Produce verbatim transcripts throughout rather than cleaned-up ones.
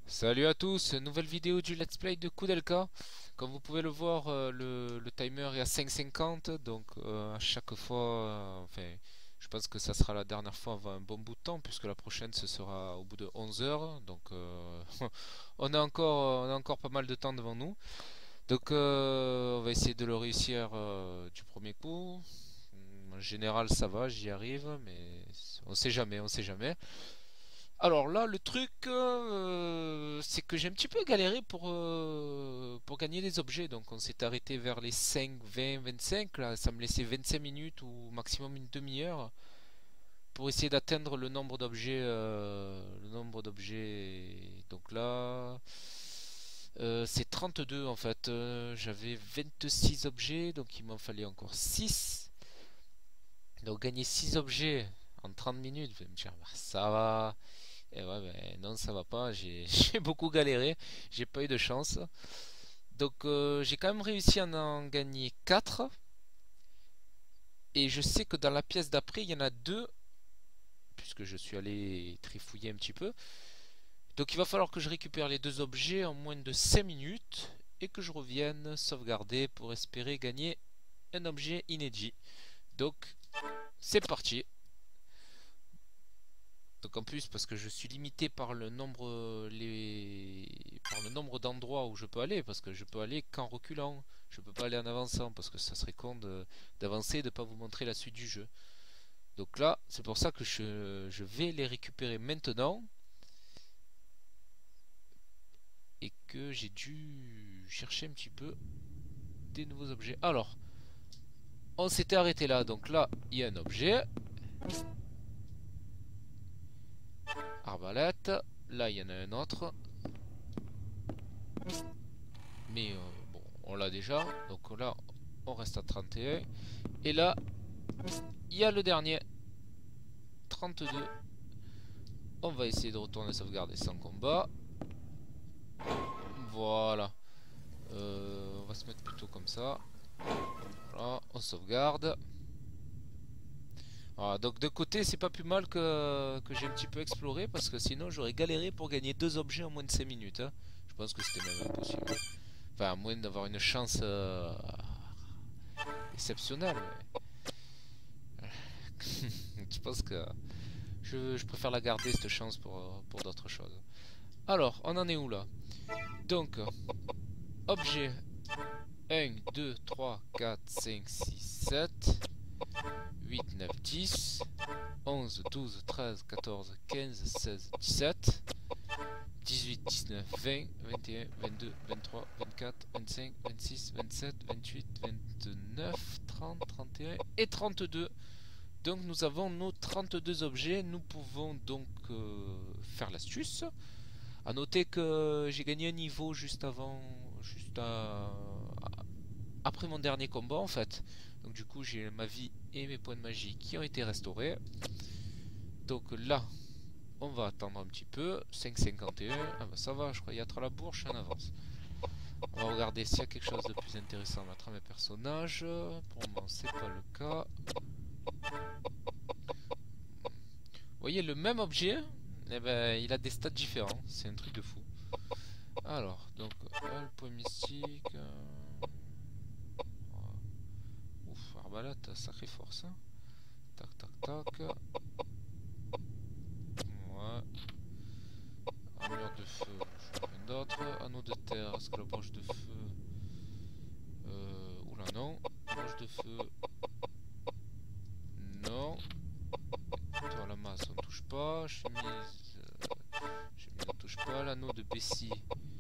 Salut à tous, nouvelle vidéo du Let's Play de Koudelka. Comme vous pouvez le voir, euh, le, le timer est à cinq cinquante, donc euh, à chaque fois, euh, enfin, je pense que ça sera la dernière fois avant un bon bout de temps, puisque la prochaine ce sera au bout de onze heures, donc euh, on a encore, on a encore pas mal de temps devant nous. Donc euh, on va essayer de le réussir euh, du premier coup. En général ça va, j'y arrive, mais on sait jamais, on sait jamais. Alors là, le truc, euh, c'est que j'ai un petit peu galéré pour, euh, pour gagner des objets. Donc on s'est arrêté vers les cinq, vingt, vingt-cinq. Là, ça me laissait vingt-cinq minutes ou maximum une demi-heure pour essayer d'atteindre le nombre d'objets. Euh, le nombre d'objets. Donc là, euh, c'est trente-deux en fait. Euh, j'avais vingt-six objets, donc il m'en fallait encore six. Donc gagner six objets en trente minutes, vous allez me dire, bah, ça va. Et ouais, ben non, ça va pas. J'ai j'ai beaucoup galéré. J'ai pas eu de chance. Donc, euh, j'ai quand même réussi à en gagner quatre. Et je sais que dans la pièce d'après, il y en a deux. Puisque je suis allé trifouiller un petit peu. Donc, il va falloir que je récupère les deux objets en moins de cinq minutes. Et que je revienne sauvegarder pour espérer gagner un objet inédit. Donc, c'est parti. Donc en plus parce que je suis limité par le nombre les par le nombre d'endroits où je peux aller, parce que je peux aller qu'en reculant, je peux pas aller en avançant parce que ça serait con d'avancer et de pas vous montrer la suite du jeu. Donc là c'est pour ça que je, je vais les récupérer maintenant et que j'ai dû chercher un petit peu des nouveaux objets. Alors on s'était arrêté là, donc là il y a un objet, arbalète, là il y en a un autre. Mais euh, bon, on l'a déjà. Donc là, on reste à trente et un. Et là, il y a le dernier. trente-deux. On va essayer de retourner sauvegarder sans combat. Voilà. Euh, on va se mettre plutôt comme ça. Voilà, on sauvegarde. Voilà, donc de côté, c'est pas plus mal que, que j'ai un petit peu exploré, parce que sinon j'aurais galéré pour gagner deux objets en moins de cinq minutes. Hein. Je pense que c'était même impossible. Enfin, à moins d'avoir une chance euh, exceptionnelle. Mais... je pense que je, je préfère la garder cette chance pour, pour d'autres choses. Alors, on en est où là? Donc, objet un, deux, trois, quatre, cinq, six, sept, huit, neuf, dix, onze, douze, treize, quatorze, quinze, seize, dix-sept, dix-huit, dix-neuf, vingt, vingt et un, vingt-deux, vingt-trois, vingt-quatre, vingt-cinq, vingt-six, vingt-sept, vingt-huit, vingt-neuf, trente, trente et un et trente-deux. Donc nous avons nos trente-deux objets. Nous pouvons donc euh, faire l'astuce. A noter que j'ai gagné un niveau juste avant, juste à, après mon dernier combat en fait. Donc du coup j'ai ma vie et mes points de magie qui ont été restaurés. Donc là on va attendre un petit peu. cinq cinquante et un. Ah bah ça va, je crois qu'il y a trop la bourre, je suis en avance. On va regarder s'il y a quelque chose de plus intéressant à mettre à mes personnages. Pour le moment c'est pas le cas. Vous voyez le même objet, eh ben, il a des stats différents, c'est un truc de fou. Alors, donc, euh, le point mystique. Euh... Ouf, arbalète, sacrée force. Hein. Tac, tac, tac. Ouais. Armure de feu, je vois rien d'autre. Anneau de terre, est-ce que la branche de feu. Euh... Oula, non. Branche de feu. Non. Toi, la masse, on touche pas. Chemise. Euh... Chemise, on touche pas. L'anneau de Bessie.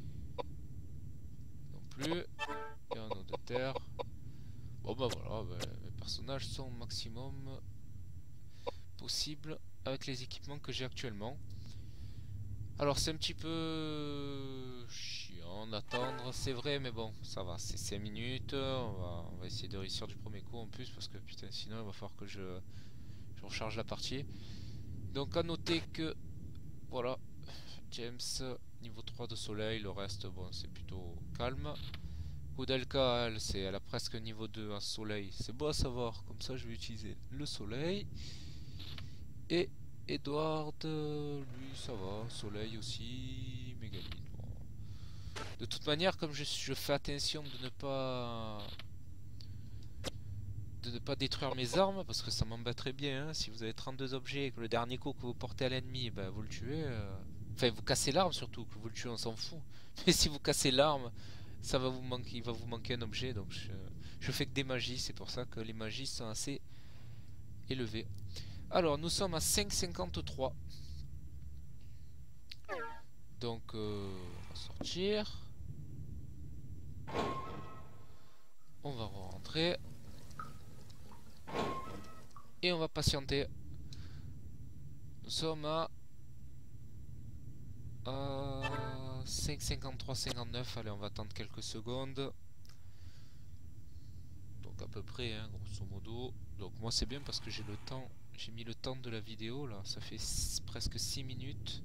Non plus. Et anneau de terre. Bon bah voilà, bah, mes personnages sont au maximum possible avec les équipements que j'ai actuellement. Alors c'est un petit peu chiant d'attendre, c'est vrai, mais bon, ça va, c'est cinq minutes, on va, on va essayer de réussir du premier coup en plus, parce que putain, sinon il va falloir que je, je recharge la partie. Donc à noter que, voilà, James, niveau trois de soleil, le reste, bon, c'est plutôt calme. Koudelka, elle, c'est, elle a presque niveau deux en soleil. C'est beau à savoir, comme ça je vais utiliser le soleil. Et Edward, lui ça va, soleil aussi, Mégaline. De toute manière, comme je, je fais attention de ne pas de ne pas détruire mes armes, parce que ça m'embêterait bien, hein, si vous avez trente-deux objets et que le dernier coup que vous portez à l'ennemi, ben, vous le tuez. euh, Enfin, vous cassez l'arme surtout, que vous le tuez, on s'en fout. Mais si vous cassez l'arme, ça va vous manquer, il va vous manquer un objet, donc je, je fais que des magies, c'est pour ça que les magies sont assez élevées. Alors, nous sommes à cinq virgule cinquante-trois. Donc, euh, on va sortir. On va rentrer. Et on va patienter. Nous sommes à, à cinq virgule cinquante-trois cinquante-neuf. Allez, on va attendre quelques secondes. Donc à peu près, hein, grosso modo. Donc moi c'est bien parce que j'ai le temps. J'ai mis le temps de la vidéo là. Ça fait presque six minutes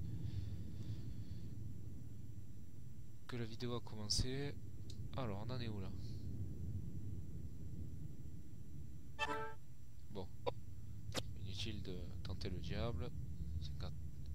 que la vidéo a commencé. Alors on en est où là? Bon. Inutile de tenter le diable. cinquante.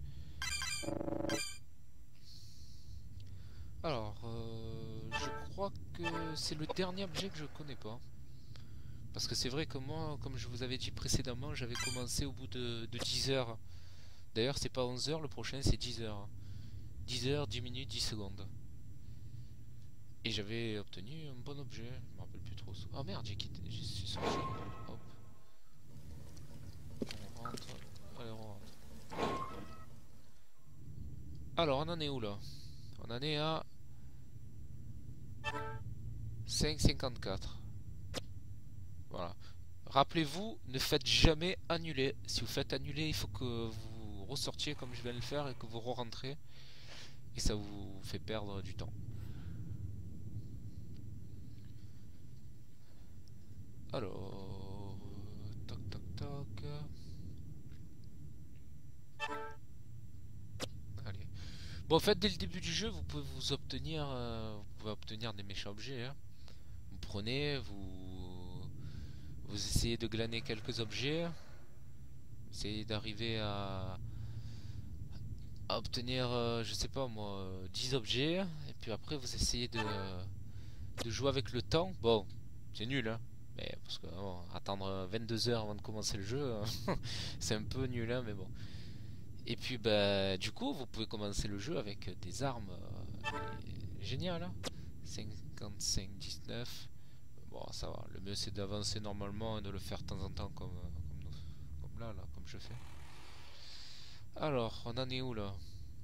Alors, euh, je crois que c'est le dernier objet que je connais pas. Parce que c'est vrai que moi, comme je vous avais dit précédemment, j'avais commencé au bout de, de dix heures. D'ailleurs, c'est pas onze heures, le prochain c'est dix heures. dix heures, dix minutes, dix secondes. Et j'avais obtenu un bon objet, je me rappelle plus trop. Oh merde, j'ai quitté, je suis sorti. Hop. On rentre. Allez, on rentre. Alors, on en est où là? On en est à cinq virgule cinquante-quatre. Voilà. Rappelez-vous, ne faites jamais annuler. Si vous faites annuler, il faut que vous ressortiez comme je viens de le faire et que vous re-rentrez. Et ça vous fait perdre du temps. Alors... Toc toc toc... Allez. Bon, en fait, dès le début du jeu, vous pouvez vous obtenir... Euh, vous pouvez obtenir des méchants objets. Hein. Vous prenez, vous... Vous essayez de glaner quelques objets. Essayez d'arriver à... à obtenir, euh, je sais pas moi, euh, dix objets. Et puis après, vous essayez de... de jouer avec le temps. Bon, c'est nul, hein. Mais parce que bon, attendre vingt-deux heures avant de commencer le jeu, c'est un peu nul, hein, mais bon. Et puis, bah, du coup, vous pouvez commencer le jeu avec des armes euh, géniales. Hein. cinquante-cinq dix-neuf. Bon, ça va. Le mieux, c'est d'avancer normalement et de le faire de temps en temps, comme, comme, nous, comme là, là, comme je fais. Alors, on en est où là?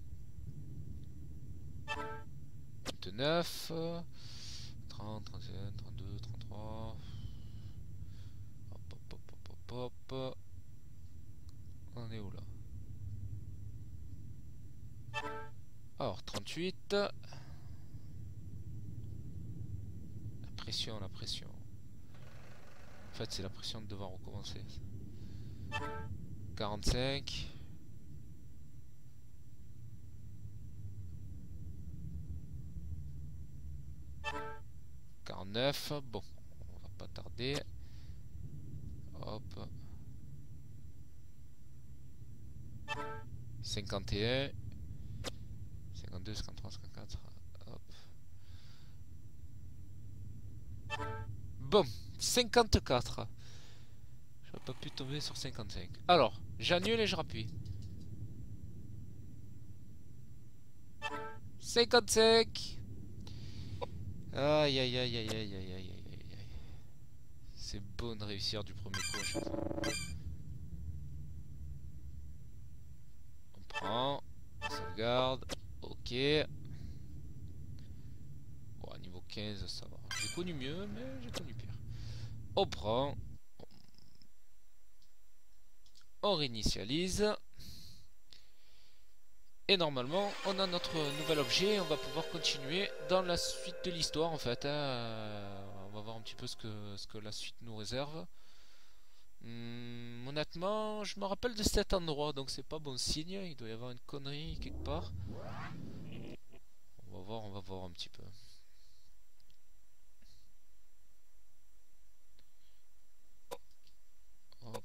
vingt-neuf, trente, trente et un, trente-deux, trente-trois. Hop, hop, hop, hop, hop, hop. On en est où là? Alors, trente-huit. La pression, la pression. En fait, c'est la pression de devoir recommencer. quarante-cinq. quarante-neuf. Bon, on va pas tarder. Hop. cinquante et un. cinquante-deux, cinquante-trois, cinquante-quatre. Hop. Bon, cinquante-quatre. J'aurais pas pu tomber sur cinquante-cinq. Alors, j'annule et je rappuie. cinquante-cinq. Aïe aïe aïe aïe aïe aïe aïe aïe aïe. C'est bon de réussir du premier coup à chaque fois. On prend. On sauvegarde. Ok. Bon, à niveau quinze, ça va. J'ai connu mieux, mais j'ai connu pire. On prend. On réinitialise. Et normalement, on a notre nouvel objet. On va pouvoir continuer dans la suite de l'histoire, en fait. Hein. On va voir un petit peu ce que, ce que la suite nous réserve. Hum, honnêtement, je me rappelle de cet endroit, donc c'est pas bon signe. Il doit y avoir une connerie quelque part. On va voir, on va voir un petit peu. Hop.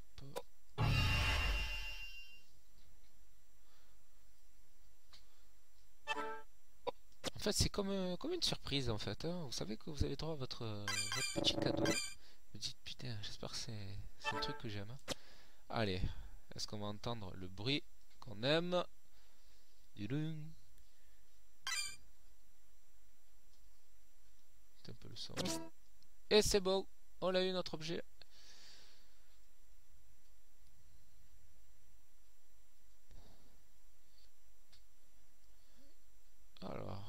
fait, c'est comme, euh, comme une surprise en fait. Hein. Vous savez que vous avez droit à votre, euh, votre petit cadeau. Vous dites putain, j'espère que c'est un truc que j'aime. Hein. Allez, est-ce qu'on va entendre le bruit qu'on aime? C'est un peu le son. Et c'est beau, on a eu notre objet. Alors,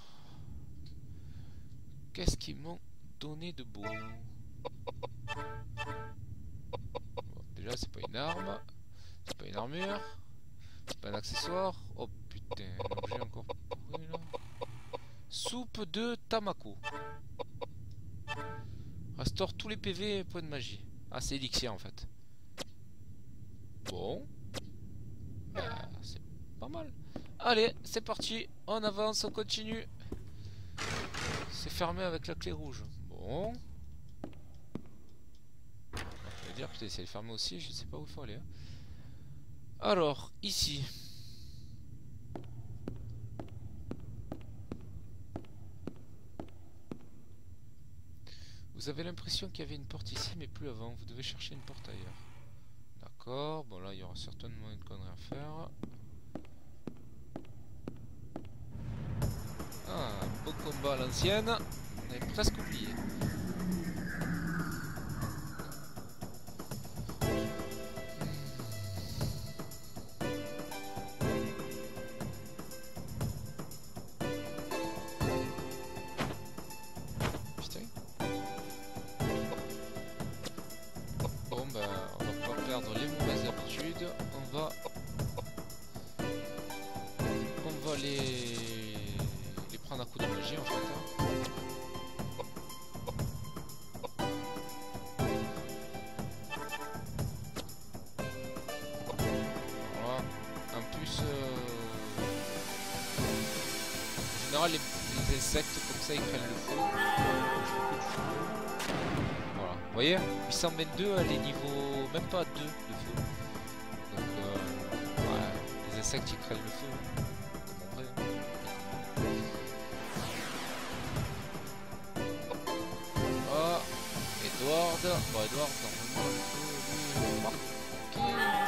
qu'est-ce qu'ils m'ont donné de beau? Bon, déjà, c'est pas une arme, c'est pas une armure, c'est pas un accessoire. Oh putain, un objet encore pourri là. Soupe de Tamako. Restaure tous les P V et points de magie. Ah, c'est élixir en fait. Bon, bah, c'est pas mal. Allez, c'est parti, on avance, on continue. C'est fermé avec la clé rouge. Bon. Je vais dire, putain, c'est fermé aussi, je sais pas où il faut aller. Hein. Alors, ici. Vous avez l'impression qu'il y avait une porte ici, mais plus avant. Vous devez chercher une porte ailleurs. D'accord, bon là, il y aura certainement une connerie à faire. Ah, beau combat à l'ancienne. On avait presque oublié. Putain. Bon ben, on va pas perdre les mauvaises habitudes. On va... On va les... les prendre à coup de magie en fait. Hein. En général, les, les insectes comme ça ils prennent le feu. Voilà, vous voyez, huit cent vingt-deux, elle est niveau même pas deux de feu. Donc, euh, ouais, les insectes ils prennent le feu. Comme en vrai. Oh, Edward. Bon, Edward, normalement, le feu, lui, marque. Ok,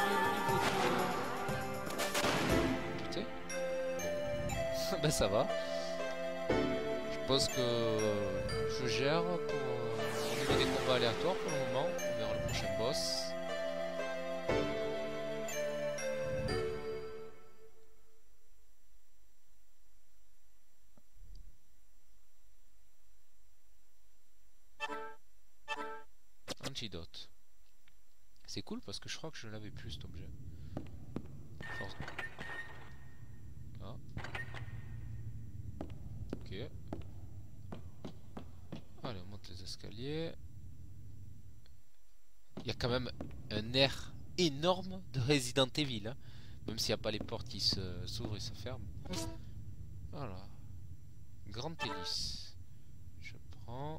le niveau de... Putain. Ben ça va. Je pense que je gère pour euh, au niveau des combats aléatoires pour le moment. On verra le prochain boss. Antidote. C'est cool parce que je crois que je l'avais plus cet objet. Force. Ah. Ok. Allez, on monte les escaliers. Il y a quand même un air énorme de Resident Evil. Hein. Même s'il n'y a pas les portes qui s'ouvrent et se ferment. Voilà. Grande hélice. Je prends.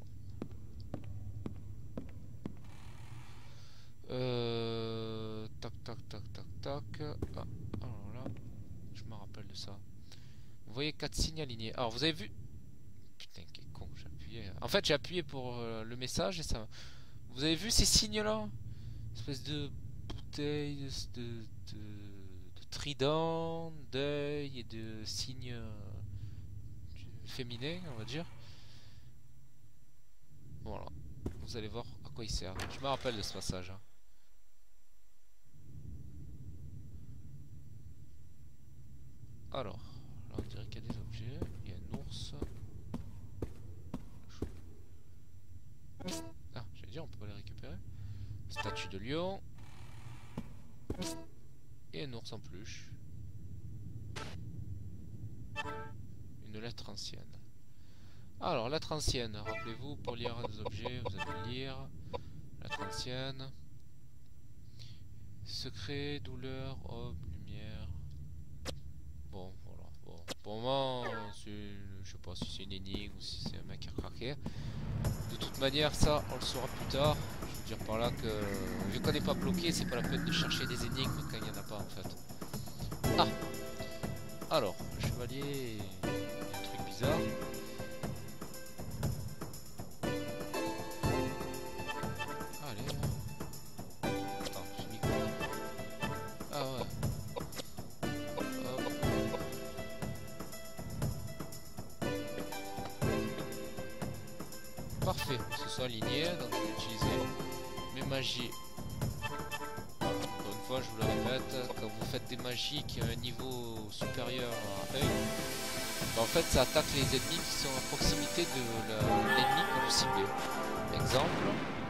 Euh... Tac, tac, tac, tac, tac. Ah, alors là, je me rappelle de ça. Vous voyez quatre signes alignés. Alors, vous avez vu... Putain, quel con, j'ai appuyé. En fait, j'ai appuyé pour euh, le message et ça... Vous avez vu ces signes-là? Espèce de bouteille, de, de, de trident, d'œil et de signes euh, féminins, on va dire. Voilà. Vous allez voir à quoi il sert. Je me rappelle de ce passage. Hein. Alors, là on dirait qu'il y a des objets. Il y a un ours. Ah, j'allais dire, on peut pas les récupérer. Statue de lion. Et un ours en peluche. Une lettre ancienne. Alors, lettre ancienne. Rappelez-vous, pour lire des objets, vous allez lire. Lettre ancienne. Secret, douleur, homme, lumière. Bon, voilà. Bon, pour le moment, je sais pas si c'est une énigme ou si c'est un mec qui a craqué. De toute manière, ça, on le saura plus tard. Je veux dire par là que, vu qu'on n'est pas bloqué, c'est pas la peine de chercher des énigmes quand il n'y en a pas en fait. Ah! Alors, le chevalier, il y a un truc bizarre. Allez. Attends, j'ai mis quoi? Ah ouais. Hop. Parfait, ils se sont alignés, donc je vais utiliser mes magies. Encore une fois, je vous le répète, quand vous faites des magies qui ont un niveau supérieur à un, bah en fait ça attaque les ennemis qui sont à proximité de l'ennemi que vous ciblez. Exemple,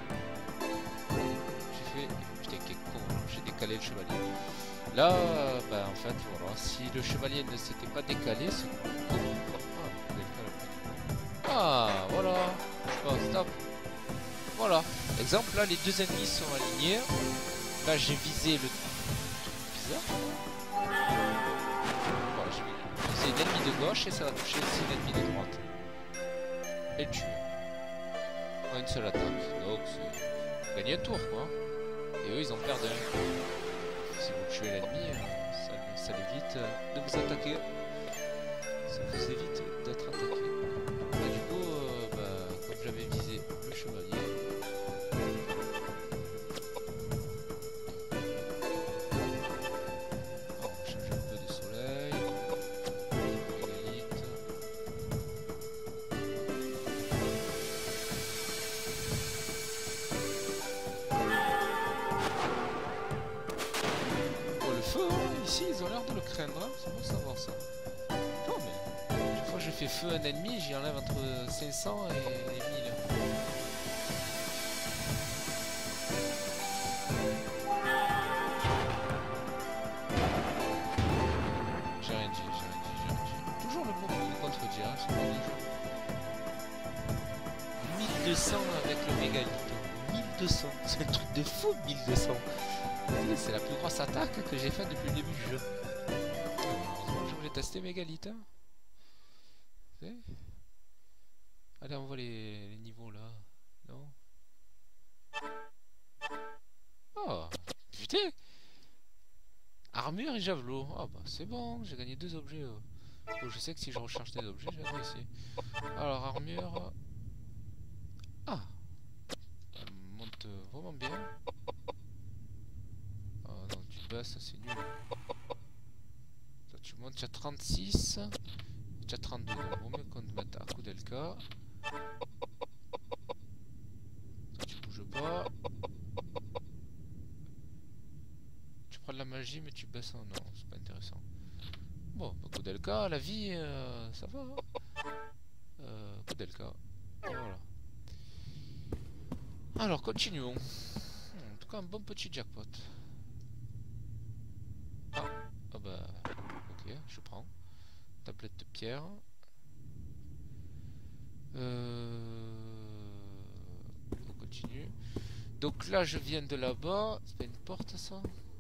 j'ai fait... Putain, quel con, j'ai décalé le chevalier. Là, bah en fait, voilà, si le chevalier ne s'était pas décalé, c'est con. Ah, voilà. Oh, stop. Voilà. Exemple, là, les deux ennemis sont alignés. Là, j'ai visé le... Bizarre. Voilà, j'ai visé l'ennemi de gauche et ça va toucher aussi l'ennemi de droite. Et le tuer. En une seule attaque. Donc, c'est... Gagner un tour, quoi. Et eux, ils en perdent un. Si vous tuez l'ennemi, ça, ça l'évite de vous attaquer. Ça vous évite d'être attaqué. J'avais visé le chevalier. On va changer un peu de soleil. Mégalite. Oh, le feu, hein, ici, ils ont l'air de le craindre. Hein. C'est bon de savoir ça. Non, mais chaque fois que je fais feu à un ennemi, j'y enlève entre cinq cents et mille. mille deux cents avec le mégalith. mille deux cents, c'est un truc de fou, mille deux cents. C'est la plus grosse attaque que j'ai faite depuis le début du jeu. Heureusement, je voulais tester mégalith. Hein. Allez, on voit les, les niveaux là. Non. Oh, putain. Armure et javelot. Ah oh, bah c'est bon, j'ai gagné deux objets. Oh. Oh, je sais que si je recharge des objets, je vais réussir. Alors, armure... Ah, elle monte vraiment bien. Ah non, tu baisses, c'est nul. Toi, tu montes, tu as trente-six. Tu as trente-deux, donc vaut mieux qu'on te mette à Koudelka. Toi, tu bouges pas. Tu prends de la magie, mais tu baisses en... Non, c'est pas intéressant. Bon, bah, Koudelka, la vie, euh, ça va. Hein euh, Koudelka. Voilà. Alors, continuons. En tout cas, un bon petit jackpot. Ah, ah bah, ok, je prends. Tablette de pierre. Euh... On continue. Donc là, je viens de là-bas. C'est pas une porte, ça?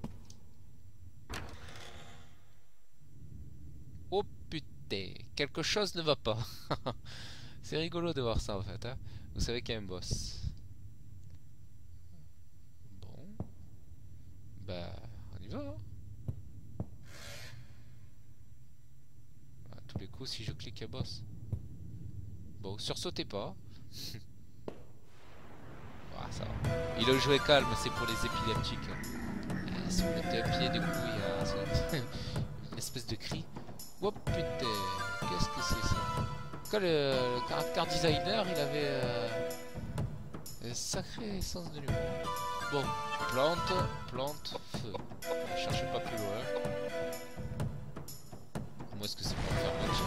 Oh putain, quelque chose ne va pas. C'est rigolo de voir ça, en fait. Hein. Vous savez qu'il y a un boss. Bah, on y va. Hein. À tous les coups, si je clique à boss. Bon, sursautez pas. Ah, ça va. Il a joué calme, c'est pour les épileptiques. Ah, si vous mettez un pied de coup, il y a une espèce de cri. Oh putain, qu'est-ce que c'est ça? Quand le, le caractère designer, il avait euh, un sacré sens de l'humour. Bon, plante, plante, feu. Ne cherchez pas plus loin. Moi, est-ce que c'est pour faire match?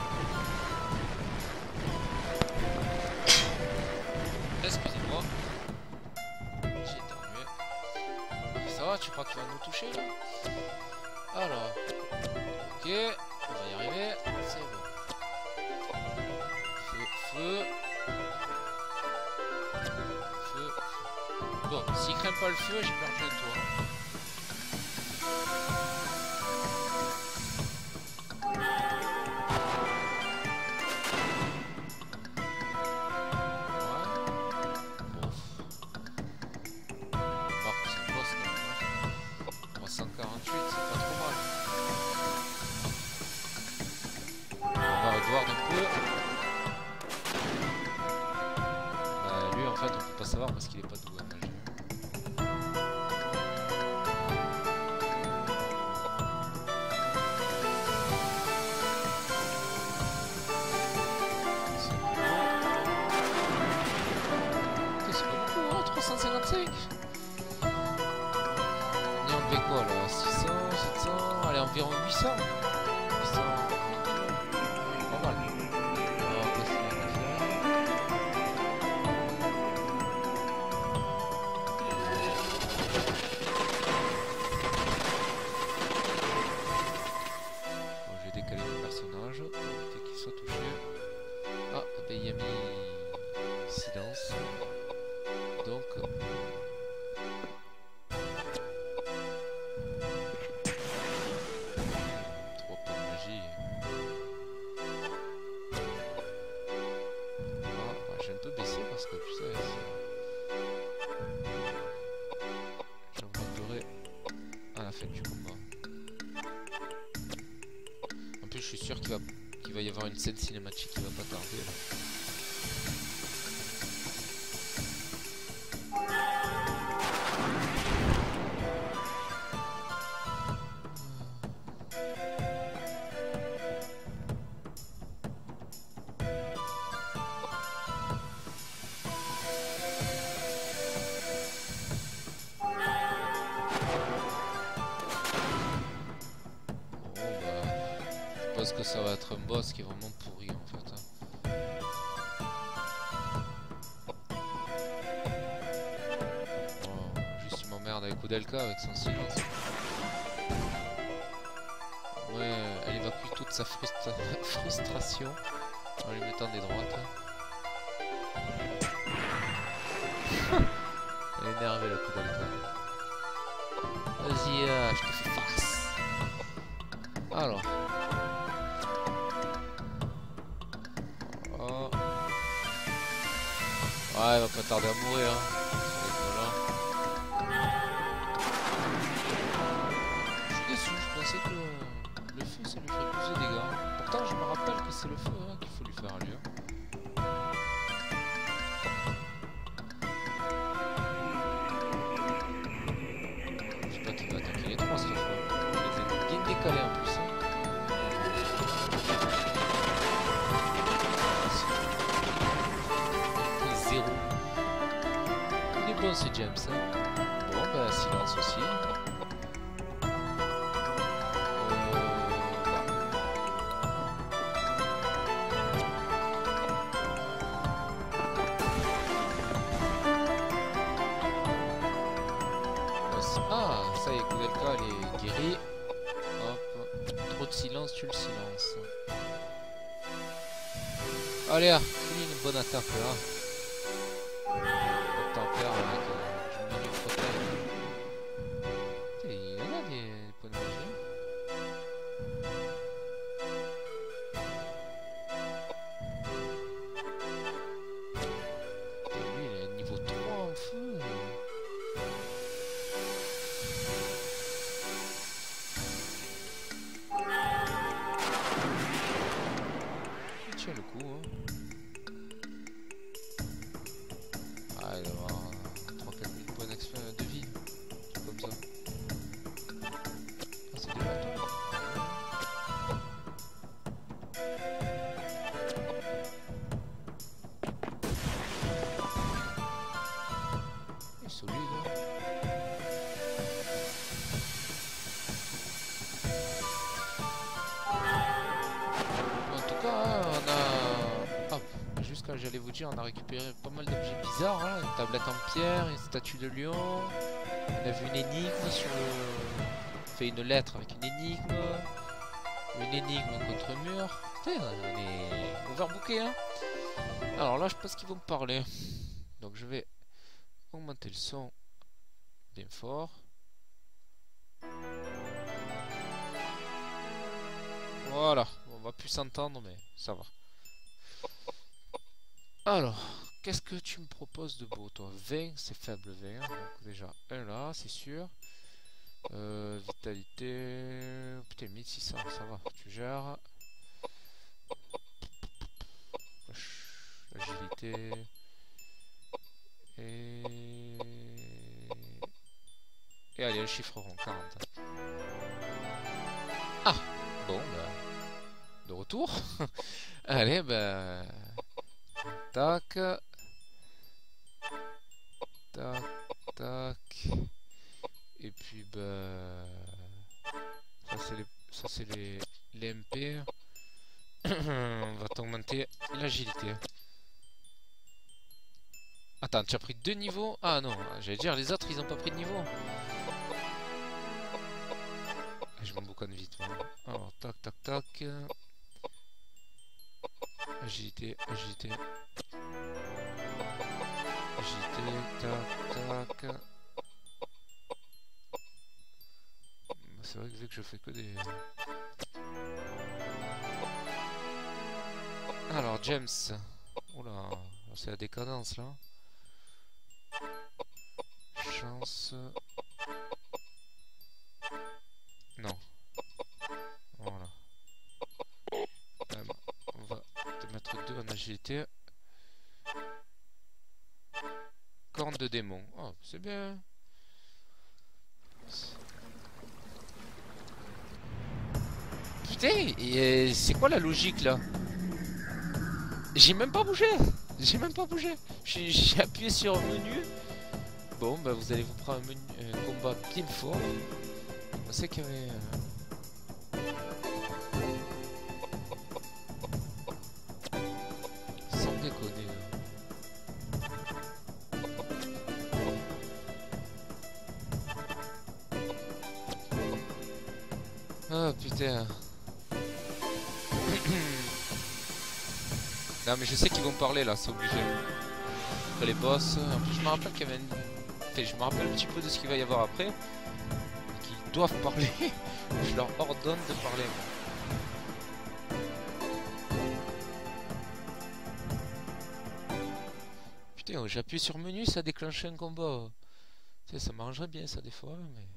Excusez-moi. J'ai éternué. Ça va, tu crois qu'il va nous toucher là? Alors. Ok, on va y arriver. C'est bon. Feu, feu. Feu. Bon, s'il craint pas le feu, j'ai perdu un tour. cent cinquante-cinq. On est enlevé quoi là? Six cents, sept cents, allez environ huit cents. huit cents. Pas mal. On va passer la affaire. Bon, je vais décaler mon personnage pour éviter qu'il soit touché. Ah, ben il y a mis silence. Donc trois points de magie. Ah, bah, j'ai un peu baissé parce que tu sais, j'augmenterai à la fin du combat. En plus, je suis sûr qu'il va, qu'il va y avoir une scène cinématique qui va pas tarder là. Je pense que ça va être un boss qui est vraiment pourri en fait. Oh, juste il m'emmerde avec Koudelka avec son silence. Ouais, elle évacue toute sa frustra frustration en lui mettant des droites. Elle est énervée la Koudelka. Vas-y, euh, je te fais farce. Alors. Ouais, il va pas tarder à mourir. Hein. Je suis déçu, je pensais que le, le feu ça lui ferait plus de dégâts. Pourtant, je me rappelle que c'est le feu hein, qu'il faut lui faire à lui. Je sais pas qui va attaquer les trois cette fois. Il est bien décalé en plus. Hein. Bon c'est James hein. Bon bah silence aussi. Euh... Ah ça y est, Koudelka elle est guérie. Hop, trop de silence, tu le silence. Allez, ah, une bonne attaque là. Faire avec euh, je me il y en a des points de magie. Et lui il est niveau trois en feu. Il tient le coup hein. Ah il doit avoir trois quatre mille points de vie, comme ça. Ah c'est des bateaux. Il est solide hein. En tout cas hein, on a... Hop. Jusqu'à j'allais vous dire on a récupéré pas mal d'objets bizarres hein. Une tablette en pierre, une statue de lion. On a vu une énigme sur le... On fait une lettre avec une énigme. Une énigme contre un mur. Putain, on est overbooké hein. Alors là je pense qu'ils vont me parler. Donc je vais augmenter le son bien fort. Voilà, on va plus s'entendre mais ça va. Alors, qu'est-ce que tu me proposes de beau toi? Vingt, c'est faible vingt. Donc déjà un là, c'est sûr. Euh, vitalité... Putain, mille six cents, ça va, tu gères. Agilité... Et... Et allez, un chiffre rond, quarante. Ah, bon, bah... De retour. Allez, bah... Tac. tac, tac. Et puis bah ça c'est les, ça c'est les, les M P. On va t'augmenter l'agilité. Attends, tu as pris deux niveaux? Ah non, j'allais dire les autres ils ont pas pris de niveau. Je m'en boucanne vite. Moi. Alors tac tac tac. Agilité, agilité. Agilité, tac tac. C'est vrai que vu que je fais que des... Alors James. Oula, c'est la décadence là. Chance. Non. Voilà. On va te mettre deux en agilité. Corne de démon. Oh, c'est bien. Putain, et c'est quoi la logique là? J'ai même pas bougé. J'ai même pas bougé. J'ai appuyé sur menu. Bon, bah vous allez vous prendre un, menu, un combat bien fort. On sait qu'il y avait... Euh... Sans déconner. Ah putain. Non mais je sais qu'ils vont parler là, c'est obligé. Après les boss, en plus je me rappelle qu'il y avait une... Enfin, je me rappelle un petit peu de ce qu'il va y avoir après. Qu'ils doivent parler. Je leur ordonne de parler. Putain, j'appuie sur menu, ça déclenche un combat. Tu sais, ça m'arrangerait bien ça des fois, mais...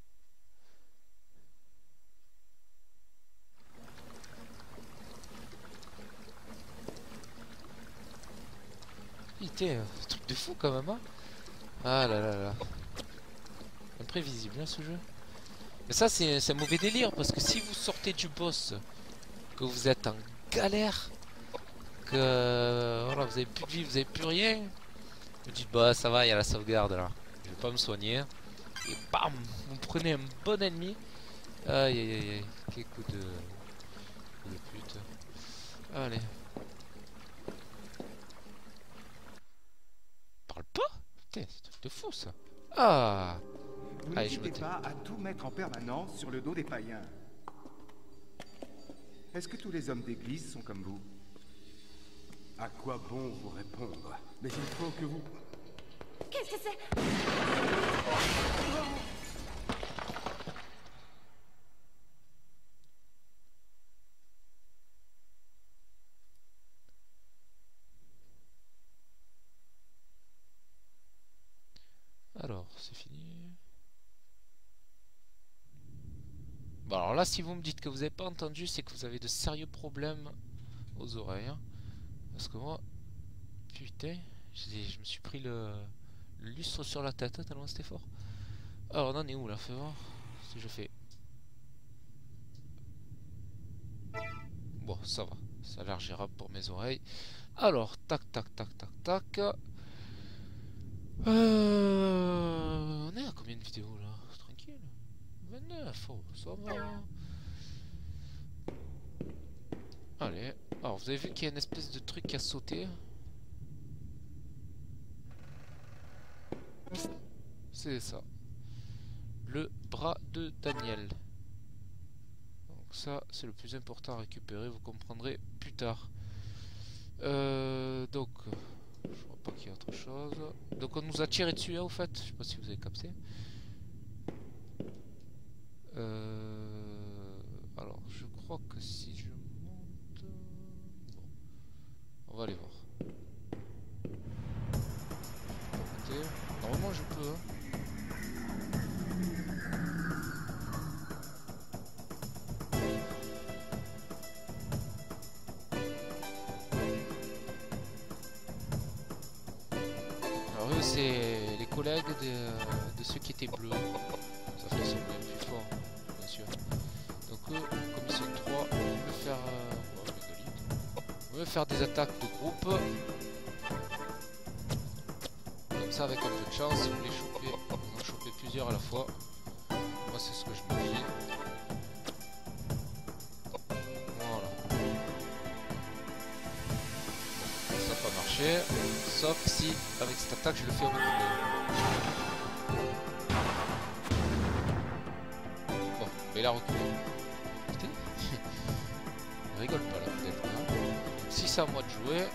Putain, un truc de fou quand même, hein. Ah là là là. Imprévisible, hein, ce jeu. Mais ça, c'est un mauvais délire, parce que si vous sortez du boss, que vous êtes en galère, que voilà, vous avez plus de vie, vous avez plus rien, vous dites, bah ça va, il y a la sauvegarde là, je vais pas me soigner. Et bam, vous prenez un bon ennemi. Aïe aïe aïe aïe, quel coup de, coup de pute. Allez. Parle pas? Putain, c'est un truc de fou ça. Ah. Vous n'hésitez pas à tout mettre en permanence sur le dos des païens. Est-ce que tous les hommes d'église sont comme vous? À quoi bon vous répondre? Mais il faut que vous... Qu'est-ce que c'est? Alors, c'est fini. Bon, alors là, si vous me dites que vous n'avez pas entendu, c'est que vous avez de sérieux problèmes aux oreilles. Hein. Parce que moi, putain, je me suis pris le, le lustre sur la tête, tellement c'était fort. Alors, on en est où là? Fais voir si je fais. Bon, ça va. Ça a l'air gérable pour mes oreilles. Alors, tac, tac, tac, tac, tac. Euh... On est à combien de vidéos là? Tranquille. vingt-neuf, oh, ça va. Allez. Alors, vous avez vu qu'il y a une espèce de truc à sauter. C'est ça. Le bras de Daniel. Donc ça, c'est le plus important à récupérer. Vous comprendrez plus tard. Euh, donc... Je vois pas qu'il y a autre chose. Donc on nous a tiré dessus, hein, au fait. Je sais pas si vous avez capté. Euh... Alors, je crois que si je monte... Bon. On va aller voir. Écoutez, normalement je peux. Hein. C'est les collègues de, de ceux qui étaient bleus. Ça fait qu'ils sont bien plus forts, bien sûr. Donc eux, comme ils sont trois, on peut faire, euh, on peut faire des attaques de groupe. Comme ça avec un peu de chance, si vous les chopez, vous en chopez plusieurs à la fois. Moi c'est ce que je me dis. Voilà. Ça n'a pas marché. Sauf si avec cette attaque je le fais au même moment. Bon, mais il a reculé. Putain. Il rigole pas là peut-être. Hein. Si c'est à moi de jouer.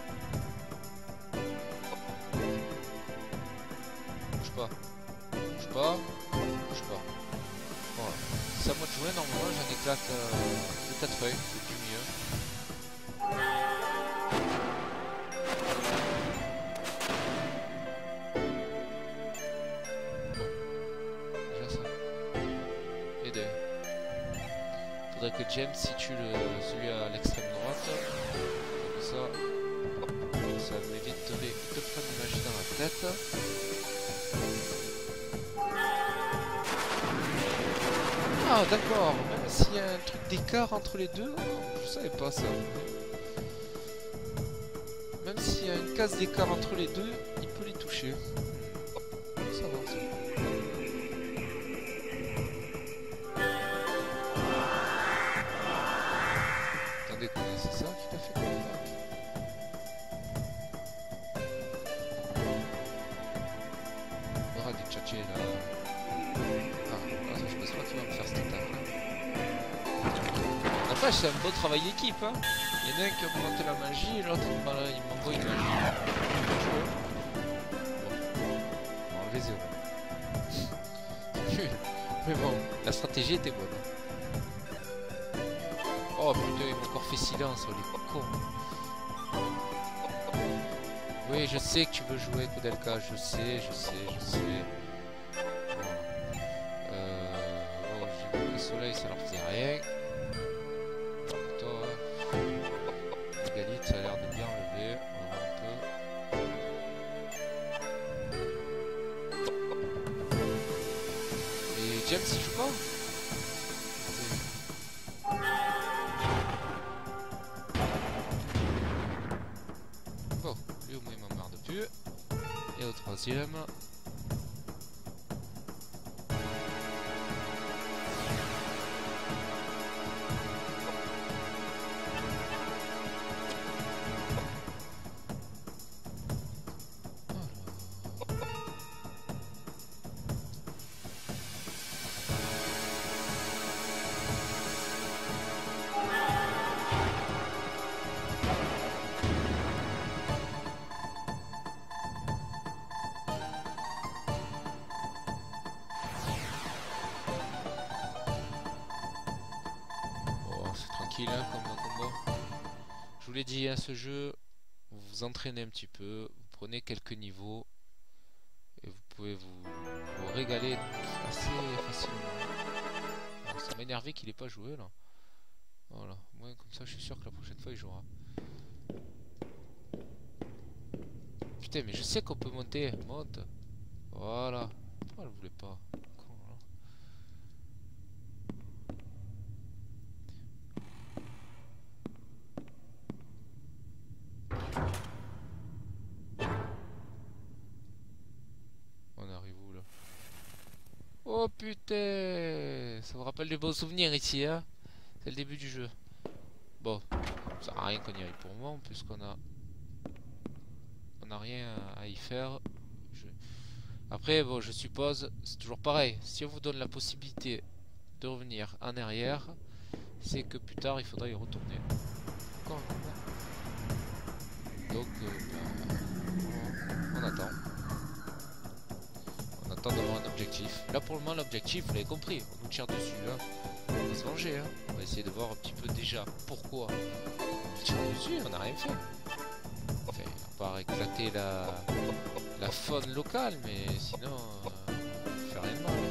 Bouge pas. Bouge pas. Bouge pas. Voilà. Si c'est à moi de jouer, normalement j'en éclate euh, de quatre feuilles, c'est du mieux. Bon. Déjà ça. Et deux. Faudrait que James situe le, celui à l'extrême droite. Comme ça. Ça m'évite de, de prendre une magie dans la tête. Ah d'accord, même s'il y a un truc d'écart entre les deux, je savais pas ça. Même s'il y a une case d'écart entre les deux, il peut les toucher. Ça va ça. Attendez, c'est ça qui t'a fait comme ça? On aura des tchatchés là. Je pense pas qu'il va me faire cette attaque là. Après c'est un beau travail d'équipe hein. Il y en a un qui a augmenté la magie et l'autre il m'envoie une magie. Bon. On va enlever zéro. Mais bon, la stratégie était bonne. Oh putain, il m'a encore fait silence, oh, les cons. Oui, je sais que tu veux jouer Koudelka, je sais, je sais, je sais. Le soleil ça leur faisait rien. Toi, Galite ça a l'air de bien lever. On va voir un peu. Et James il joue pas? Bon, lui au moins il m'emmerde plus. Et au troisième. Hein, comme un combat. Je vous l'ai dit, à hein, ce jeu, vous vous entraînez un petit peu, vous prenez quelques niveaux et vous pouvez vous, vous régaler assez facilement. Alors, ça m'a énervé qu'il n'ait pas joué là. Voilà, moi comme ça je suis sûr que la prochaine fois il jouera. Putain, mais je sais qu'on peut monter, monte. Voilà. Pourquoi elle voulait pas? Oh putain, ça me rappelle des beaux souvenirs ici, hein. C'est le début du jeu. Bon, ça sert à rien qu'on y aille pour le moment, puisqu'on a... On n'a rien à y faire. Je... Après, bon, je suppose, c'est toujours pareil. Si on vous donne la possibilité de revenir en arrière, c'est que plus tard, il faudra y retourner. Encore Donc, euh, bah, on attend. On attend d'avoir un objectif. Là pour le moment l'objectif, vous l'avez compris, on nous tire dessus hein. On va se venger hein. On va essayer de voir un petit peu déjà pourquoi on nous tire dessus, on n'a rien fait. Enfin, à part éclater la, la faune locale, mais sinon euh, on fait rien de mal.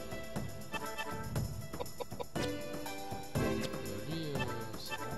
Euh, lui euh, c'est bon.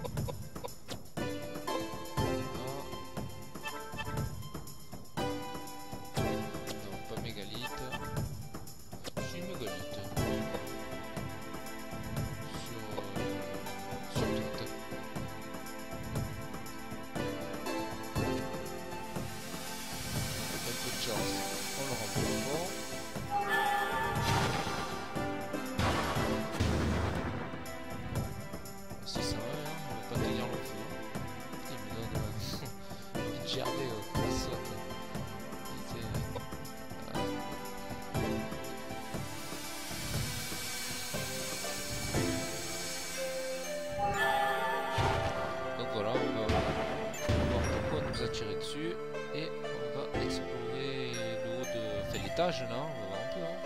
voilà, on va voir pourquoi on nous a tiré dessus et on va explorer le haut de... Enfin l'étage là, on va voir un peu. Hein.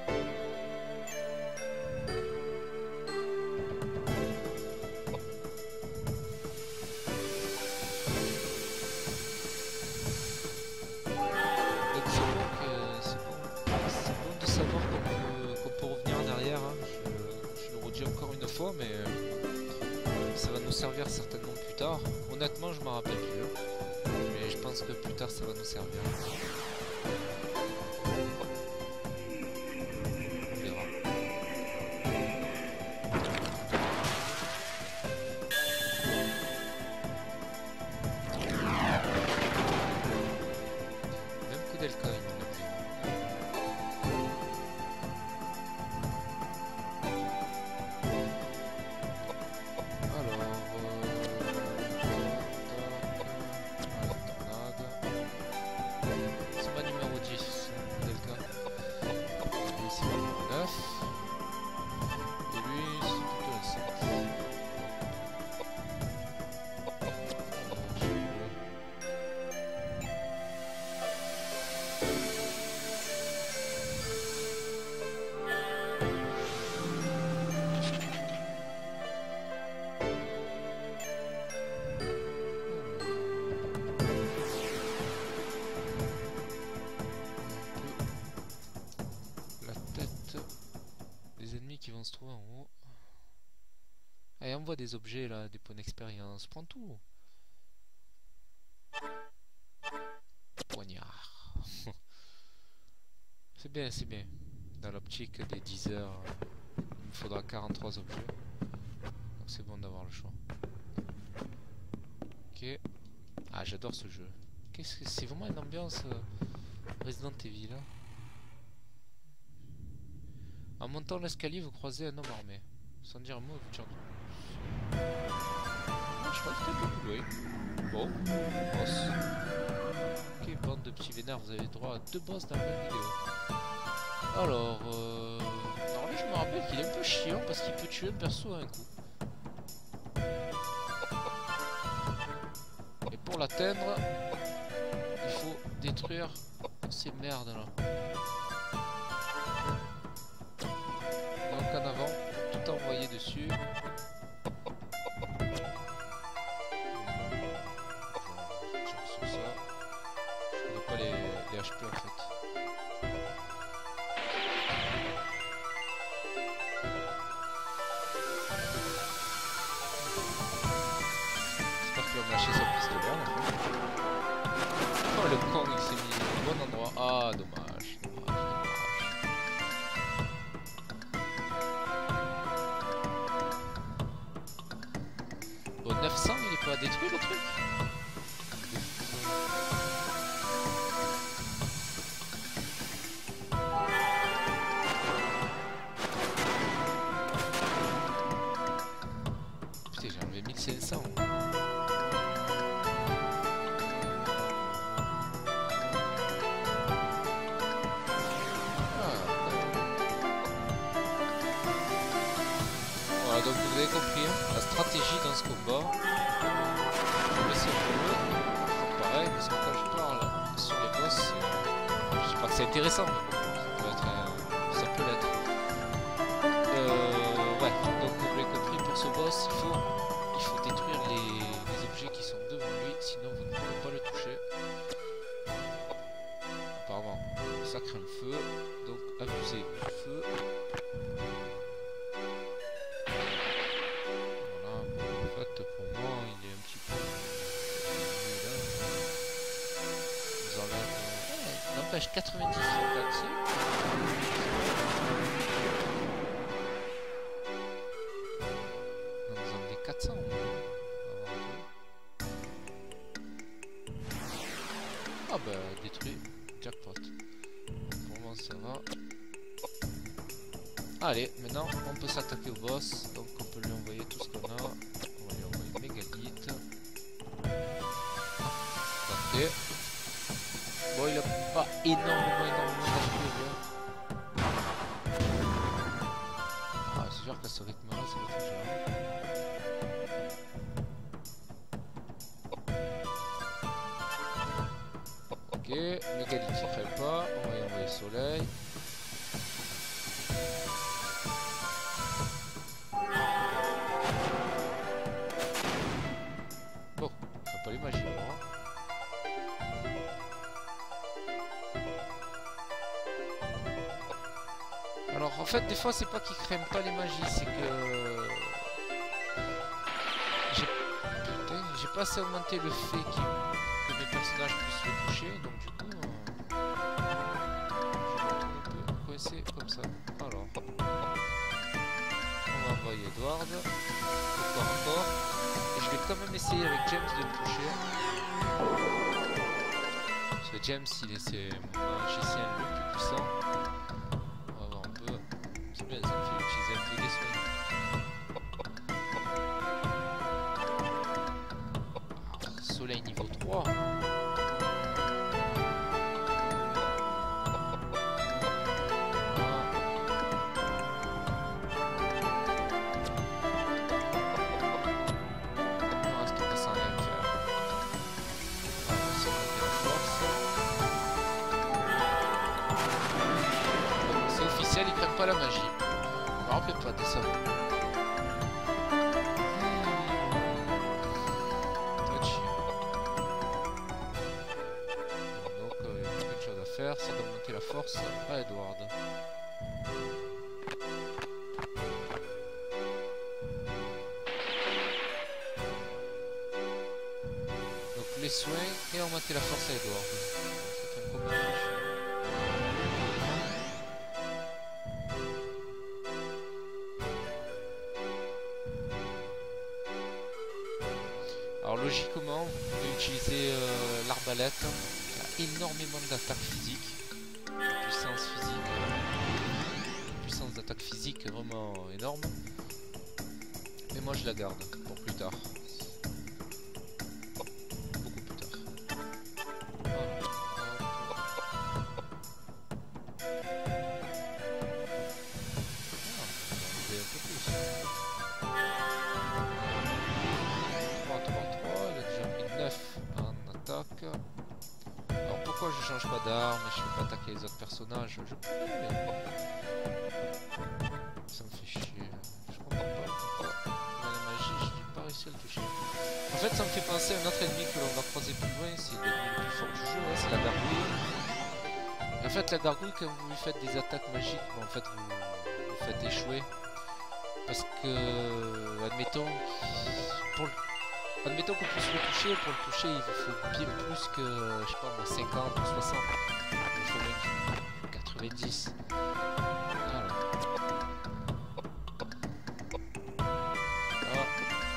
Mais euh, ça va nous servir certainement plus tard. Honnêtement, je m'en rappelle plus. Mais je pense que plus tard, ça va nous servir. On verra. Même coup d'Elka, il m'en a pris. Qui vont se trouver en haut. Allez, on voit des objets là, des points d'expérience. Prends tout. Poignard. C'est bien, c'est bien. Dans l'optique des dix heures, il me faudra quarante-trois objets. Donc c'est bon d'avoir le choix. Ok. Ah, j'adore ce jeu. Qu'est-ce que c'est vraiment une ambiance euh, Resident Evil là. En montant l'escalier, vous croisez un homme armé. Sans dire un mot, vous tirez. Ah, je crois que c'était un peu plus loin. Bon, boss. Ok, bande de petits vénards, vous avez droit à deux boss dans la même vidéo. Alors, euh... alors lui, je me rappelle qu'il est un peu chiant parce qu'il peut tuer un perso à un coup. Et pour l'atteindre, il faut détruire ces merdes là. En avant, tout envoyer dessus. Sur ça. Je connais pas les, les H P en fait. J'espère qu'il va me lâcher sa pistolet en fait. Oh le con il s'est mis au bon endroit. Ah dommage. neuf cents, il est pas détruit le truc? Putain, j'ai enlevé mille cinq cents. Voilà, donc vous avez compris hein, la stratégie dans ce combat. Je vais laisser le jeu. Pareil, parce que quand je parle sur les boss, euh, je sais pas que c'est intéressant, mais bon, ça peut être. Euh, ça peut l'être. Euh, ouais, donc vous l'avez compris, pour ce boss, il faut, il faut détruire les, les objets qui sont devant lui, sinon vous ne pouvez pas le toucher. Apparemment, ça craint le feu, donc abusez du feu. Page quatre-vingt-dix là-dessus. On nous en des quatre cents. Ah bah détruit, jackpot. Pour moi ça va. Allez, maintenant on peut s'attaquer au boss. Donc on peut lui envoyer tout ce qu'on a. On va lui envoyer mégalith. Parfait. Bon, il a pas énormément, énormément d'H P. Ah, c'est sûr qu'à ce rythme-là, ça va être gérant. envoyer. Mégalithe qui crève pas. On va y envoyer soleil. Bon, on fait pas les magies alors. Hein. Alors en fait des fois c'est pas qu'ils craignent pas les magies, c'est que j'ai putain, j'ai pas assez augmenté le fait qu que mes personnages puissent le toucher, donc du coup euh... je vais un peu coincé comme ça. Alors on va envoyer Edward, pourquoi encore, et je vais quand même essayer avec James de le toucher. Parce que James il est c'est mon magicien le plus puissant. C'est bien, ça me fait utiliser un peu des soins. Soleil niveau trois. On reste pas sans rien faire. C'est officiel, ils prennent pas la magie. Je me rappelle pas de ça. Donc il euh, y a quelque chose à faire, c'est d'augmenter la force à Edward. Donc les soins et augmenter la force à Edward. Ça fait un problème. Alors logiquement, vous pouvez utiliser euh, l'arbalète, qui a énormément d'attaque physique, de puissance physique, euh, puissance d'attaque physique vraiment énorme. Mais moi je la garde pour plus tard. Beaucoup plus tard. Voilà. Ah, on va enlever un peu plus. En attaque. Alors pourquoi je change pas d'arme et je peux pas attaquer les autres personnages? Je peux, mais... ça me fait chier. Je comprends pas pourquoi. Mais la magie, je n'ai pas réussi à le toucher. En fait, ça me fait penser à un autre ennemi que l'on va croiser plus loin. C'est l'ennemi le plus fort du jeu, hein, c'est la gargouille. Et en fait, la gargouille, quand vous lui faites des attaques magiques, en fait, vous, vous faites échouer. Parce que, admettons, pour le Admettons qu'on puisse le toucher, pour le toucher il vous faut bien plus que, je sais pas moi, cinquante ou soixante. Il vous faut même quatre-vingt-dix. Voilà. Ah.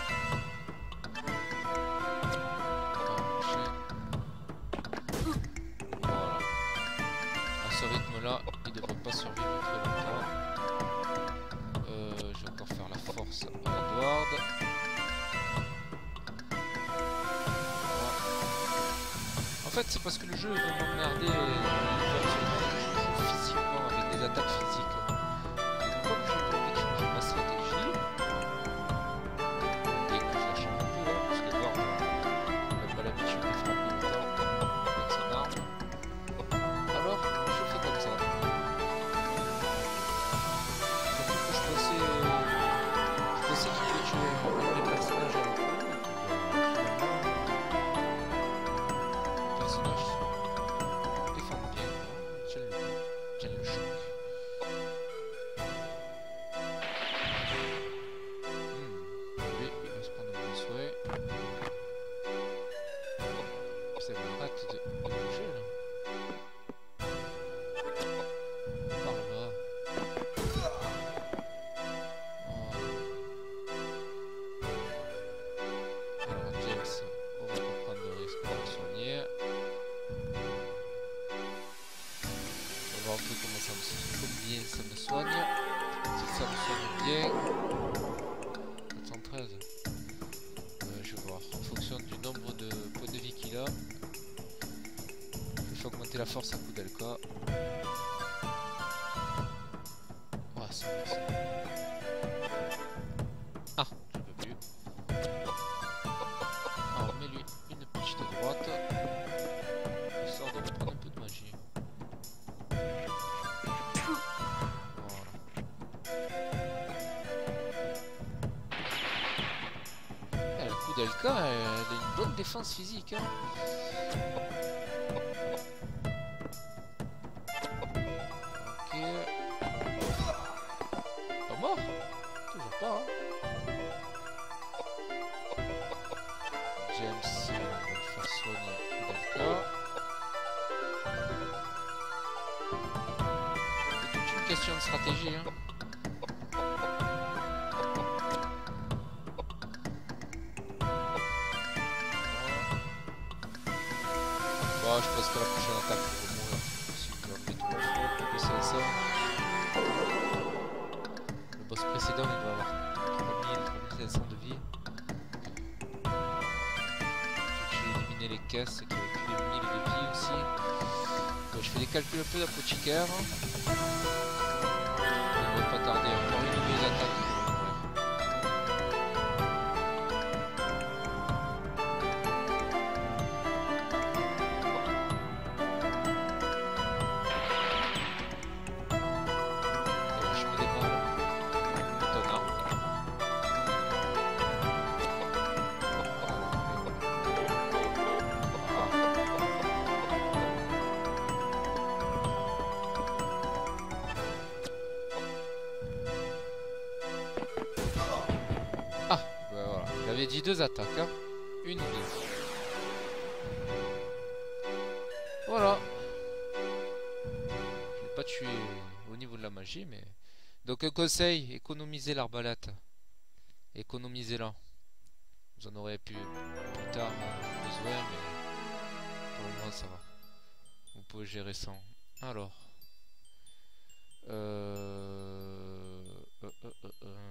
Voilà. À ce rythme là, il ne devrait pas survivre très longtemps. Euh, je vais encore faire la force à Edward. En fait, c'est parce que le jeu veut m'emmerder et je joue physiquement avec des attaques physiques. Et comme j'ai pas envie de changer ma stratégie, et que je la change un peu, hein, parce que Edward n'a pas l'habitude de frapper autant avec son arme, alors je fais comme ça. Surtout que je pensais, je pensais qu'il pouvait tuer un de mes personnages à l'autre. Combien ça me soigne? Si ça me soigne bien, quatre cent treize. Euh, je vais voir. En fonction du nombre de points de vie qu'il a, je vais augmenter la force à Koudelka. Oh, ça va, ça. Ah, je peux plus. Alors, mets-lui une petite droite. Histoire de reprendre Koudelka, elle, elle a une bonne défense physique. Hein. Ok. Pas mort? Toujours pas. Hein. James euh, va le faire soigner Koudelka. C'est toute une question de stratégie. Hein. Bon, je pense que la prochaine attaque va mourir. Si je dois mettre tout le feu, le ça. Le boss précédent, il doit avoir trois mille, trois mille cinq cents de vie. J'ai éliminé les caisses qui avaient plus de mille de vie aussi. Donc, je fais des calculs un peu d'apothicaire. Il ne va pas tarder, encore une nouvelle attaque. J'avais dit deux attaques, hein. Une ou deux. Voilà. Je l'ai pas tué au niveau de la magie, mais... Donc un conseil, économisez l'arbalète. Économisez-la. Vous en aurez plus, plus tard euh, besoin, mais pour le moment ça va. Vous pouvez gérer sans. Alors... Euh... Euh, euh, euh, euh...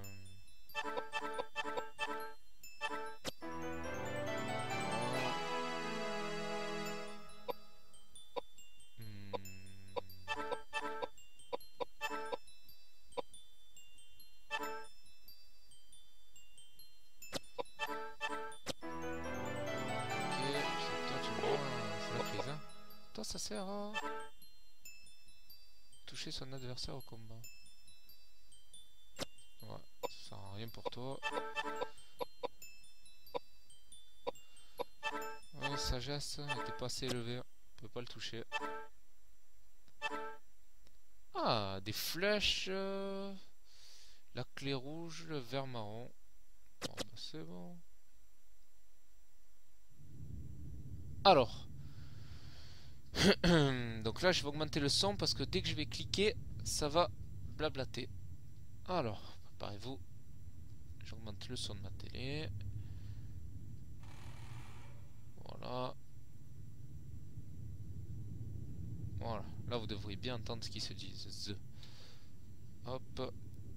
Ça sert à toucher son adversaire au combat. Ouais, ça sert à rien pour toi. Ouais, sagesse n'était pas assez élevée, on peut pas le toucher. Ah, des flèches, euh... la clé rouge, le vert marron. Bon, bah c'est bon. Alors. Donc là je vais augmenter le son parce que dès que je vais cliquer ça va blablater. Alors préparez-vous, j'augmente le son de ma télé. Voilà. Voilà, là vous devriez bien entendre ce qu'ils se disent. The. Hop.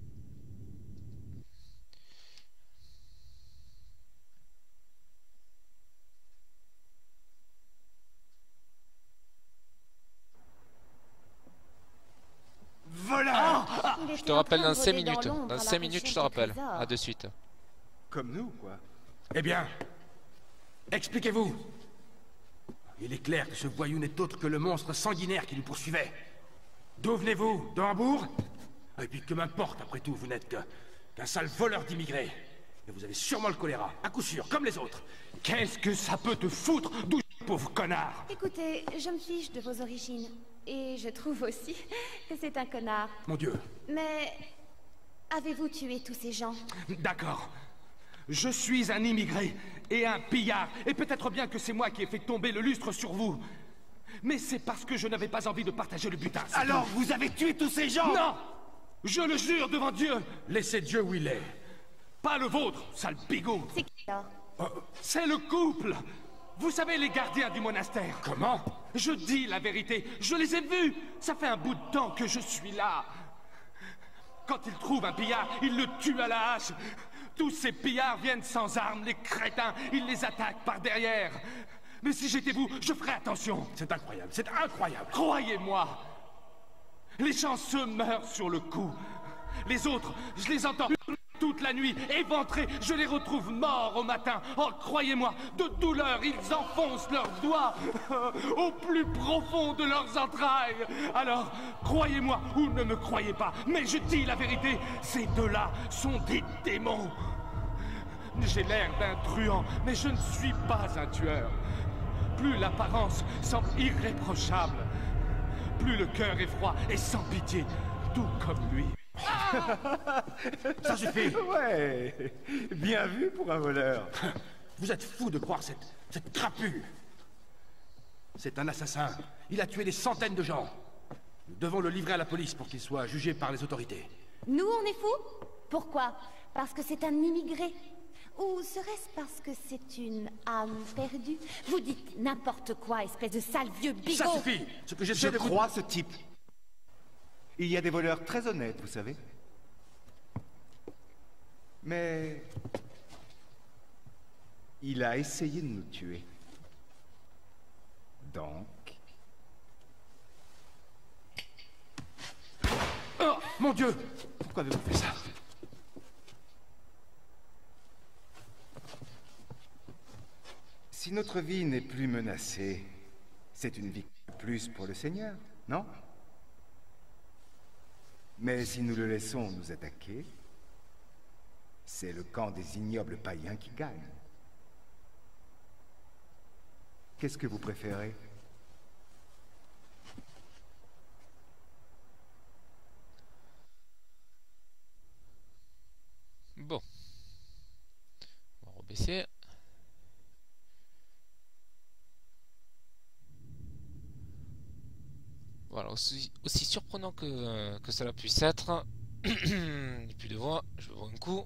Voilà. Ah, je te rappelle dans cinq minutes. Dans cinq minutes, je te rappelle. À de suite. Comme nous, quoi. Eh bien, expliquez-vous. Il est clair que ce voyou n'est autre que le monstre sanguinaire qui nous poursuivait. D'où venez-vous? De Hambourg? Et puis que m'importe, après tout, vous n'êtes que qu'un sale voleur d'immigrés. Et vous avez sûrement le choléra, à coup sûr, comme les autres. Qu'est-ce que ça peut te foutre, d'où, pauvre connard? Écoutez, je me fiche de vos origines. Et je trouve aussi que c'est un connard. Mon Dieu. Mais... avez-vous tué tous ces gens? D'accord. Je suis un immigré et un pillard. Et peut-être bien que c'est moi qui ai fait tomber le lustre sur vous. Mais c'est parce que je n'avais pas envie de partager le butin. Alors, tout. Vous avez tué tous ces gens? Non! Je le jure devant Dieu. Laissez Dieu où il est. Pas le vôtre, sale bigot. C'est qui alors? euh, C'est le couple. Vous savez, les gardiens du monastère. Comment? Je dis la vérité, je les ai vus. Ça fait un bout de temps que je suis là. Quand ils trouvent un pillard, ils le tuent à la hache. Tous ces pillards viennent sans armes, les crétins, ils les attaquent par derrière. Mais si j'étais vous, je ferais attention. C'est incroyable, c'est incroyable. Croyez-moi. Les chanceux meurent sur le coup. Les autres, je les entends toute la nuit, éventrés, je les retrouve morts au matin. Oh, croyez-moi, de douleur, ils enfoncent leurs doigts au plus profond de leurs entrailles. Alors, croyez-moi ou ne me croyez pas, mais je dis la vérité, ces deux-là sont des démons. J'ai l'air d'un truand, mais je ne suis pas un tueur. Plus l'apparence semble irréprochable, plus le cœur est froid et sans pitié, tout comme lui. Ça suffit. Ouais, bien vu pour un voleur. Vous êtes fou de croire cette, cette crapule. C'est un assassin. Il a tué des centaines de gens. Nous devons le livrer à la police pour qu'il soit jugé par les autorités. Nous, on est fous? Pourquoi? Parce que c'est un immigré? Ou serait-ce parce que c'est une âme perdue? Vous dites n'importe quoi, espèce de sale vieux bigot! Ça suffit. Ce que Je j'essaie de vous... crois ce type. Il y a des voleurs très honnêtes, vous savez. Mais... il a essayé de nous tuer. Donc... Oh, mon Dieu! Pourquoi avez-vous fait ça? Si notre vie n'est plus menacée, c'est une vie de plus pour le Seigneur, non? Mais si nous le laissons nous attaquer, c'est le camp des ignobles païens qui gagne. Qu'est-ce que vous préférez? Bon. On va rebaisser. Voilà, aussi, aussi surprenant que, que cela puisse être. Il n'y a plus de voix, je vois un coup.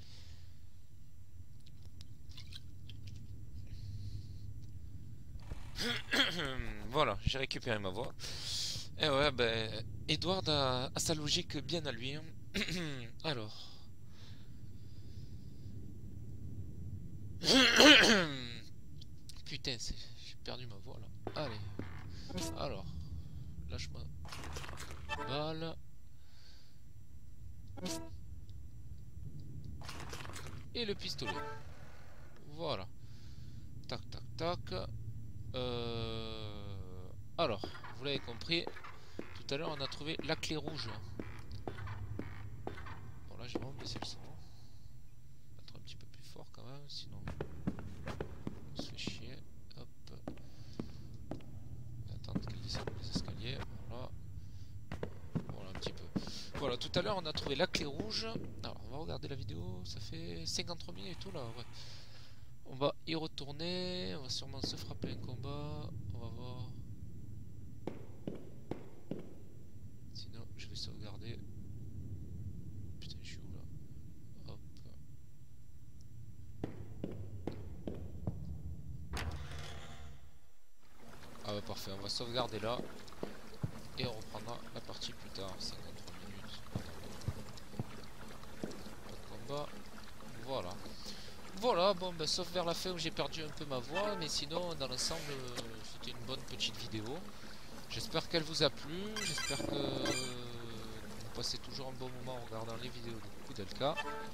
Voilà, j'ai récupéré ma voix. Et ouais, ben, Edward a, a sa logique bien à lui. Hein. Alors. Putain, j'ai perdu ma voix là. Allez. Alors. Lâche-moi. Balle. Et le pistolet. Voilà. Tac, tac, tac. Euh... Alors, vous l'avez compris. Tout à l'heure, on a trouvé la clé rouge. Bon, là, je vais baisser le son. Mettre un petit peu plus fort quand même, sinon on se fait chier. Hop. On va attendre qu'elle descende les escaliers. Voilà. Voilà, un petit peu. Voilà, tout à l'heure, on a trouvé la clé rouge. Alors, on va regarder la vidéo. Ça fait cinquante-trois minutes et tout là. Ouais. On va y retourner. On va sûrement se frapper un combat. On va voir. Sinon, je vais sauvegarder. Putain, je suis où là? Hop. Ah bah parfait, on va sauvegarder là. Et on reprendra la partie plus tard. cinquante-trois minutes. Pas de combat. Voilà. Voilà, bon, bah, sauf vers la fin où j'ai perdu un peu ma voix, mais sinon, dans l'ensemble, euh, c'était une bonne petite vidéo. J'espère qu'elle vous a plu, j'espère que vous passez toujours un bon moment en regardant les vidéos de Koudelka.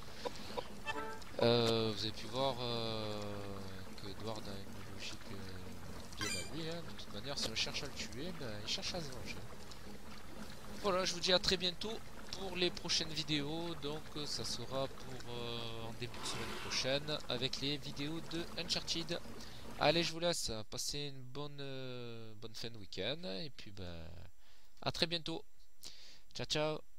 Euh, vous avez pu voir euh, que Edward a une logique euh, bien à lui, hein. De toute manière, si on cherche à le tuer, ben, il cherche à se venger. Voilà, je vous dis à très bientôt pour les prochaines vidéos, donc ça sera pour euh, en début de semaine prochaine avec les vidéos de Uncharted. Allez, je vous laisse, passez une bonne, euh, bonne fin de week-end et puis ben, à très bientôt. Ciao ciao.